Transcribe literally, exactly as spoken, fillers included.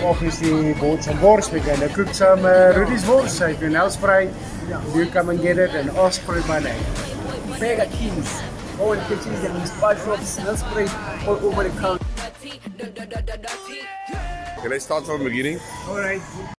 obviously bought some wors. We're going to cook some uh, Rudy's wors. So if you're now spray, you come and get it and ask for it by name. Mega Kings. All the kitchens and spot shops, nail spray all over the counter. Can I start from the beginning? All right.